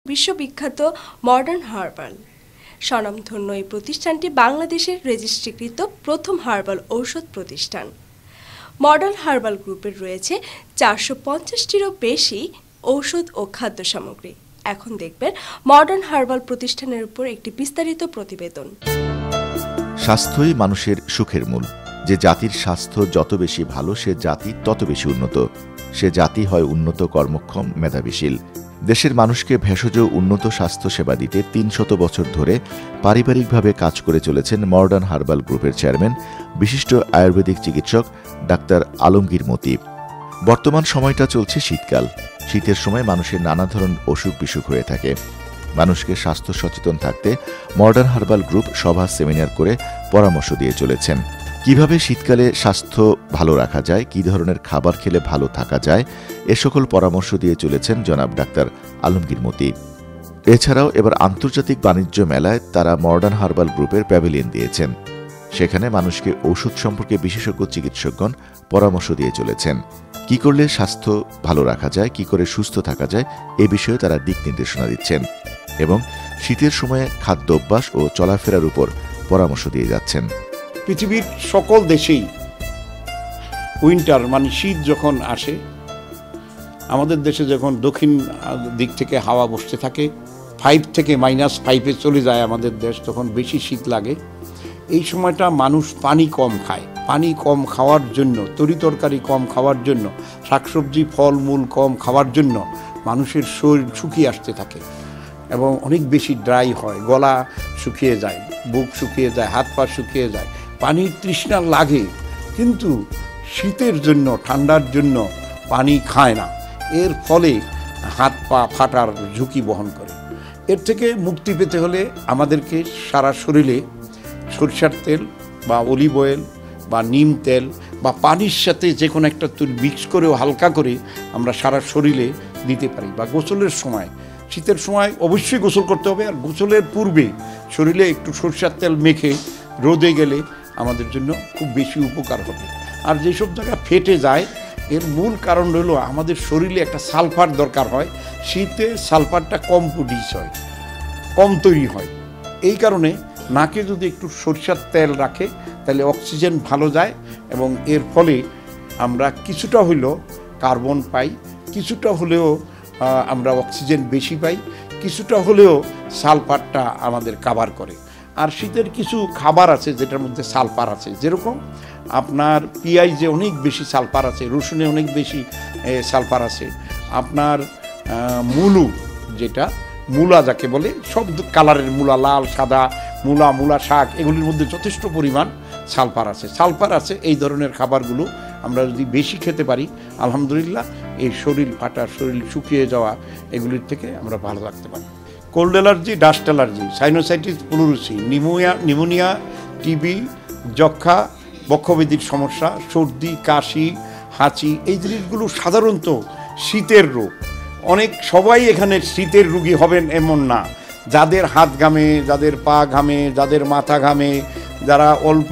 বিশ্ববিখ্যাত modern herbal স্বনামধন্য এই প্রতিষ্ঠানটি বাংলাদেশের রেজিস্ট্রিকৃত প্রথম হার্বাল ঔষধ প্রতিষ্ঠান। মডার্ন হার্বাল গ্রুপের রয়েছে 450টিরও বেশি ঔষধ ও খাদ্য সামগ্রী। এখন দেখবেন মডার্ন হার্বাল প্রতিষ্ঠানের উপর একটি বিস্তারিত প্রতিবেদন। স্বাস্থ্যই মানুষের সুখের মূল। যে জাতির স্বাস্থ্য যত বেশি ভালো, সে জাতি তত বেশি উন্নত। সে জাতি হয় উন্নত, কর্মক্ষম, মেধাবীশীল। দেশের মানুষকে ভেষজ উন্নত স্বাস্থ্য সেবা দিতে 300 বছর ধরে পারিবারিকভাবে কাজ করে চলেছেন মডার্ন হার্বাল গ্রুপের চেয়ারম্যান, বিশিষ্ট আয়ুর্বেদিক চিকিৎসক ডাক্তার আলমগীর মতি। বর্তমান সময়টা চলছে শীতকাল। শীতের সময় মানুষের নানা ধরনের অসুখ বিসুখ হয়ে থাকে। মানুষকে স্বাস্থ্য সচেতন থাকতে মডার্ন হার্বাল গ্রুপ সভা, সেমিনার করে পরামর্শ দিয়ে চলেছেন। কিভাবে শীতকালে স্বাস্থ্য ভালো রাখা যায়, কী ধরনের খাবার খেলে ভালো থাকা যায়, এ সকল পরামর্শ দিয়ে চলেছেন জনাব ডাক্তার আলমগীর মতি। এছাড়াও এবার আন্তর্জাতিক বাণিজ্য মেলায় তারা মডার্ন হার্বাল গ্রুপের প্যাভিলিয়ন দিয়েছেন। সেখানে মানুষকে ঔষধ সম্পর্কে বিশেষজ্ঞ চিকিৎসকগণ পরামর্শ দিয়ে চলেছেন। কি করলে স্বাস্থ্য ভালো রাখা যায়, কি করে সুস্থ থাকা যায়, এ বিষয়ে তারা দিক নির্দেশনা দিচ্ছেন এবং শীতের সময়ে খাদ্য অভ্যাস ও চলাফেরার উপর পরামর্শ দিয়ে যাচ্ছেন। পৃথিবীর সকল দেশেই উইন্টার মানে শীত যখন আসে, আমাদের দেশে যখন দক্ষিণ দিক থেকে হাওয়া বসতে থাকে, 5 থেকে -5-এ চলে যায় আমাদের দেশ, তখন বেশি শীত লাগে। এই সময়টা মানুষ পানি কম খায়। পানি কম খাওয়ার জন্য, তরিতরকারি কম খাওয়ার জন্য, শাকসবজি ফলমূল কম খাওয়ার জন্য মানুষের শরীর শুকিয়ে আসতে থাকে এবং অনেক বেশি ড্রাই হয়। গলা শুকিয়ে যায়, বুক শুকিয়ে যায়, হাত পা শুকিয়ে যায়। পানির তৃষ্ণা লাগে, কিন্তু শীতের জন্য, ঠান্ডার জন্য পানি খায় না। এর ফলে হাত পা ফাটার ঝুঁকি বহন করে। এর থেকে মুক্তি পেতে হলে আমাদেরকে সারা শরীরে সরিষার তেল বা অলিভ অয়েল বা নিম তেল বা পানির সাথে যে কোনো একটা মিক্স করেও হালকা করে আমরা সারা শরীরে দিতে পারি। বা গোসলের সময়, শীতের সময় অবশ্যই গোসল করতে হবে, আর গোসলের পূর্বে শরীরে একটু সরিষার তেল মেখে রোদে গেলে আমাদের জন্য খুব বেশি উপকার হবে। আর যেসব জায়গা ফেটে যায়, এর মূল কারণ হলো আমাদের শরীরে একটা সালফার দরকার হয়। শীতে সালফারটা কম প্রডিউস হয়, কম তৈরি হয়। এই কারণে নাকে যদি একটু সরিষার তেল রাখে, তাহলে অক্সিজেন ভালো যায় এবং এর ফলে আমরা কিছুটা হলেও কার্বন পাই, কিছুটা হলেও আমরা অক্সিজেন বেশি পাই, কিছুটা হলেও সালফারটা আমাদের কাভার করে। আর শীতের কিছু খাবার আছে যেটার মধ্যে সালফার আছে, যেরকম আপনার পেঁয়াজে অনেক বেশি সালফার আছে, রসুনে অনেক বেশি সালফার আছে, আপনার মুলু, যেটা মূলা যাকে বলে, সব কালারের মূলা, লাল সাদা মূলা শাক, এগুলির মধ্যে যথেষ্ট পরিমাণ সালফার আছে। সালফার আছে এই ধরনের খাবারগুলো আমরা যদি বেশি খেতে পারি, আলহামদুলিল্লাহ এই শরীর ফাটা, শরীর শুকিয়ে যাওয়া, এগুলির থেকে আমরা ভালো রাখতে পারি। Cold allergy, dust allergy, sinusitis, pleurisy, pneumonia, TB, যক্ষা, বক্ষব্যাধির সমস্যা, সর্দি, কাশি, হাঁচি, এই জিনিসগুলো সাধারণত শীতের রোগ। সবাই এখানে শীতের রোগী হবেন এমন না। যাদের হাত ঘামে, যাদের পা ঘামে, যাদের মাথা ঘামে, যারা অল্প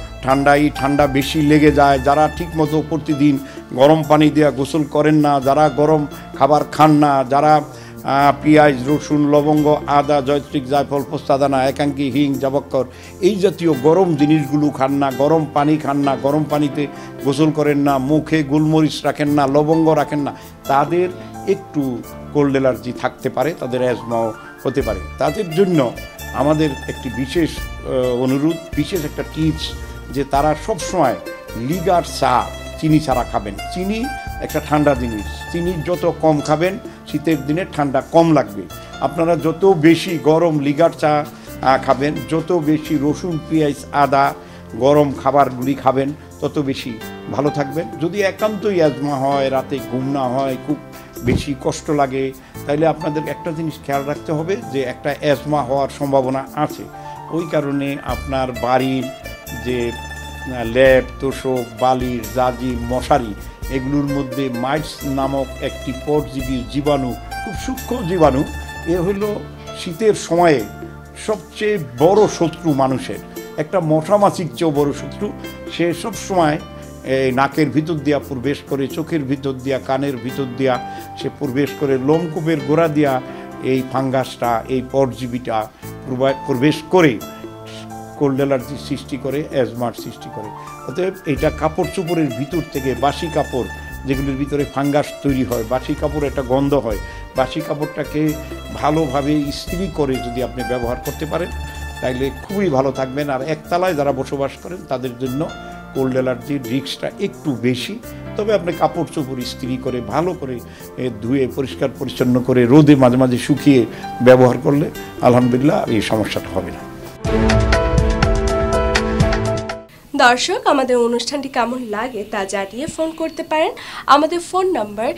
ঠান্ডা বেশি লেগে যায়, যারা ঠিকমতো প্রতিদিন গরম পানি দিয়ে গোসল করেন না, যারা গরম খাবার খান না, যারা পেঁয়াজ, রসুন, লবঙ্গ, আদা, জয়ত্রিক, জায়ফল, পোস্তাদানা, একাঙ্কি, হিং, জাবক্কর, এই জাতীয় গরম জিনিসগুলো খান না, গরম পানি খান না, গরম পানিতে গোসল করেন না, মুখে গোলমরিচ রাখেন না, লবঙ্গ রাখেন না, তাদের একটু কোল্ড অ্যালার্জি থাকতে পারে, তাদের অ্যাজমাও হতে পারে। তাদের জন্য আমাদের একটি বিশেষ অনুরোধ, বিশেষ একটা টিপস, যে তারা সবসময় লিগার চা চিনি ছাড়া খাবেন। চিনি একটা ঠান্ডা জিনিস, চিনি যত কম খাবেন শীতের দিনে ঠান্ডা কম লাগবে। আপনারা যত বেশি গরম লিগার চা খাবেন, যত বেশি রসুন, পেঁয়াজ, আদা, গরম খাবারগুলি খাবেন, তত বেশি ভালো থাকবেন। যদি একান্তই অ্যাজমা হয়, রাতে ঘুম না হয়, খুব বেশি কষ্ট লাগে, তাহলে আপনাদের একটা জিনিস খেয়াল রাখতে হবে যে একটা অ্যাজমা হওয়ার সম্ভাবনা আছে। ওই কারণে আপনার বাড়ির যে ল্যাপ, তোষক, বালির, জাজি, মশারি, এগুলোর মধ্যে মাইটস নামক একটি পরজীবী জীবাণু, খুব সূক্ষ্ম জীবাণু, এ হলো শীতের সময়ে সবচেয়ে বড় শত্রু মানুষের। একটা মশা মাছির চেয়েও বড় শত্রু। সে সবসময় নাকের ভিতর দিয়া প্রবেশ করে, চোখের ভিতর দিয়া, কানের ভিতর দিয়া সে প্রবেশ করে, লোমকূপের গোড়া দিয়া এই ফাঙ্গাসটা, এই পরজীবীটা প্রবেশ করে কোল্ড অ্যালার্জি সৃষ্টি করে, অ্যাজমার সৃষ্টি করে। অতএব এটা কাপড় চোপড়ের ভিতর থেকে, বাসি কাপড় যেগুলির ভিতরে ফাঙ্গাস তৈরি হয়, বাসি কাপড় একটা গন্ধ হয়, বাসি কাপড়টাকে ভালোভাবে ইস্ত্রি করে যদি আপনি ব্যবহার করতে পারেন তাইলে খুবই ভালো থাকবেন। আর একতলায় যারা বসবাস করেন তাদের জন্য কোল্ড অ্যালার্জির রিস্কটা একটু বেশি। তবে আপনি কাপড় চোপড় ইস্ত্রি করে ভালো করে ধুয়ে পরিষ্কার পরিচ্ছন্ন করে রোদে মাঝে মাঝে শুকিয়ে ব্যবহার করলে আলহামদুলিল্লাহ এই সমস্যাটা হবে না। দর্শক, আমাদের অনুষ্ঠানটি কেমন লাগে তা জানিয়ে ফোন করতে পারেন। আমাদের ফোন নাম্বার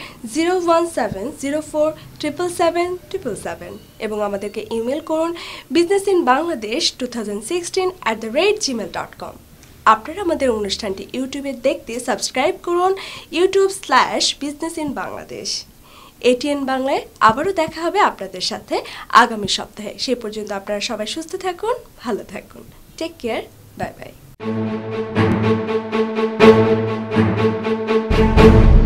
01704777777 এবং আমাদেরকে ইমেল করুন businessinbangladesh2016@gmail.com। আপনারা আমাদের অনুষ্ঠানটি ইউটিউবে দেখতে সাবস্ক্রাইব করুন youtube/businessinbangladesh। এটিএন বাংলায় আবারও দেখা হবে আপনাদের সাথে আগামী সপ্তাহে। সে পর্যন্ত আপনারা সবাই সুস্থ থাকুন, ভালো থাকুন। Take care, bye by.